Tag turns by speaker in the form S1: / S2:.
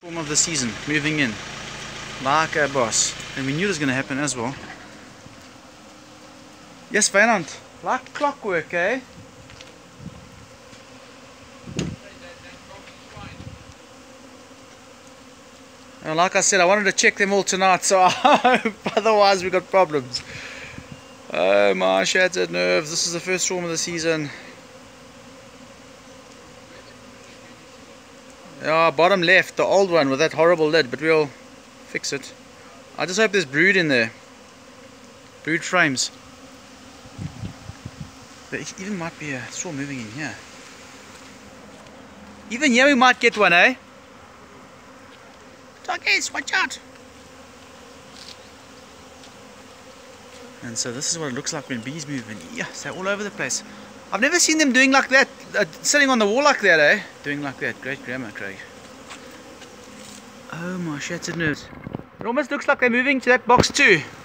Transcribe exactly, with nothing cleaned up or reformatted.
S1: Storm of the season, moving in like a boss, and we knew it was going to happen as well. Yes, Wynand, like clockwork, eh? And like I said, I wanted to check them all tonight, so I hope, otherwise we got problems. Oh my shattered nerves, this is the first storm of the season. Yeah, bottom left, the old one with that horrible lid, but we'll fix it. I just hope there's brood in there. Brood frames. There even might be a storm moving in here. Even here we might get one, eh? Doggies, watch out! And so this is what it looks like when bees move in. Yeah, they're all over the place. I've never seen them doing like that, uh, sitting on the wall like that, eh? Doing like that. Great grammar, Craig. Oh my shattered nerves. It almost looks like they're moving to that box too.